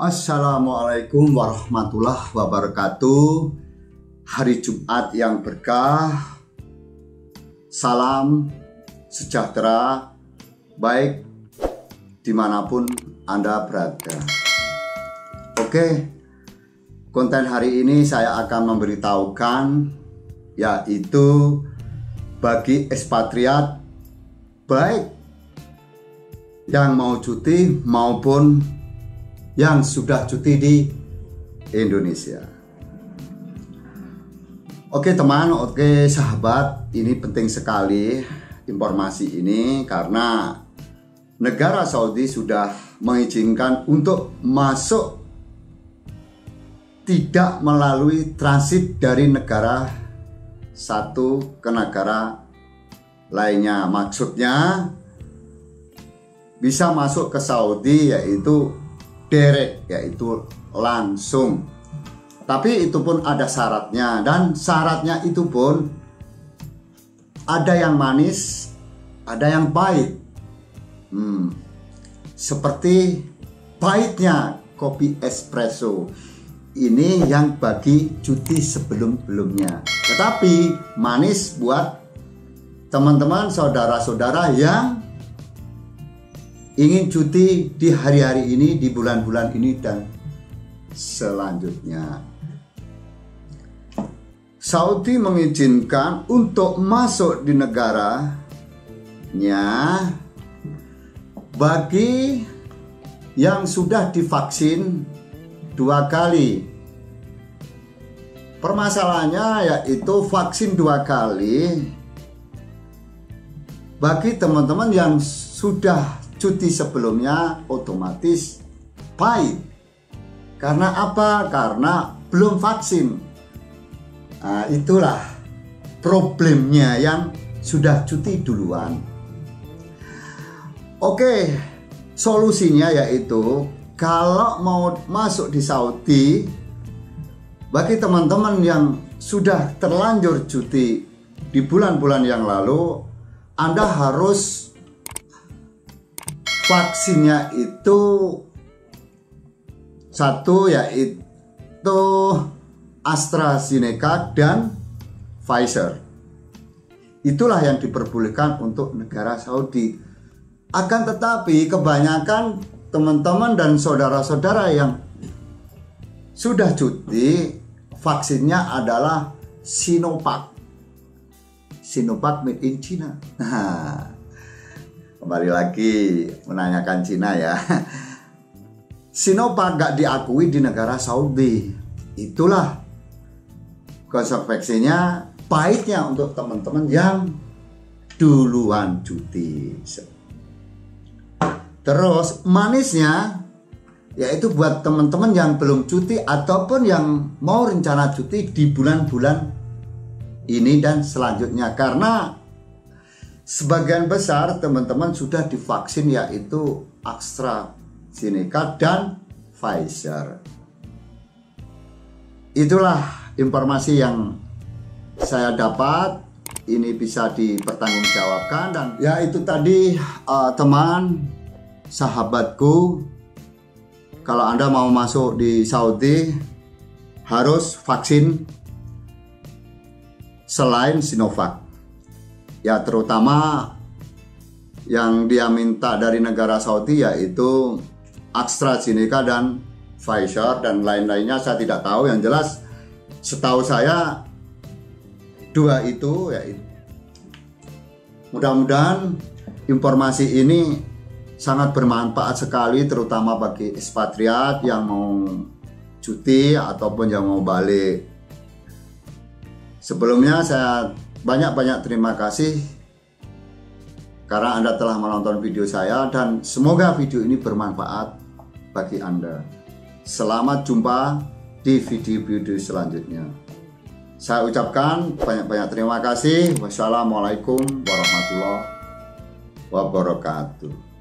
Assalamualaikum warahmatullahi wabarakatuh. Hari Jumat yang berkah. Salam sejahtera baik dimanapun Anda berada. Oke, konten hari ini saya akan memberitahukan, yaitu bagi ekspatriat baik yang mau cuti maupun yang sudah cuti di Indonesia. Oke teman, oke sahabat, ini penting sekali informasi ini karena negara Saudi sudah mengizinkan untuk masuk tidak melalui transit dari negara satu ke negara lainnya. Maksudnya bisa masuk ke Saudi yaitu direct, yaitu langsung. Tapi itu pun ada syaratnya, dan syaratnya itu pun ada yang manis, ada yang pahit. Seperti pahitnya kopi espresso. Ini yang bagi cuti sebelum-belumnya. Tetapi manis buat teman-teman, saudara-saudara yang ingin cuti di hari-hari ini, di bulan-bulan ini dan selanjutnya. Saudi mengizinkan untuk masuk di negaranya bagi yang sudah divaksin 2 kali. Permasalahannya yaitu vaksin 2 kali bagi teman-teman yang sudah cuti sebelumnya otomatis pahit. Karena apa? Karena belum vaksin. Nah, itulah problemnya yang sudah cuti duluan. Oke, solusinya yaitu kalau mau masuk di Saudi, bagi teman-teman yang sudah terlanjur cuti di bulan-bulan yang lalu, Anda harus vaksinnya itu satu, yaitu AstraZeneca dan Pfizer. Itulah yang diperbolehkan untuk negara Saudi. Akan tetapi kebanyakan teman-teman dan saudara-saudara yang sudah cuti, vaksinnya adalah Sinovac. Sinovac made in China. Kembali lagi menanyakan Cina ya. Sinovac gak diakui di negara Saudi. Itulah konsekuensinya pahitnya untuk teman-teman yang duluan cuti. Terus manisnya yaitu buat teman-teman yang belum cuti ataupun yang mau rencana cuti di bulan-bulan ini dan selanjutnya, karena sebagian besar teman-teman sudah divaksin yaitu AstraZeneca dan Pfizer. Itulah informasi yang saya dapat. Ini bisa dipertanggungjawabkan dan ya itu tadi teman sahabatku, kalau Anda mau masuk di Saudi harus vaksin selain Sinovac. Ya terutama yang dia minta dari negara Saudi yaitu AstraZeneca dan Pfizer, dan lain-lainnya saya tidak tahu. Yang jelas setahu saya 2 itu yaitu. Mudah-mudahan informasi ini sangat bermanfaat sekali, terutama bagi ekspatriat yang mau cuti ataupun yang mau balik. Sebelumnya saya banyak-banyak terima kasih karena Anda telah menonton video saya, dan semoga video ini bermanfaat bagi Anda. Selamat jumpa di video-video selanjutnya. Saya ucapkan banyak-banyak terima kasih. Wassalamualaikum warahmatullahi wabarakatuh.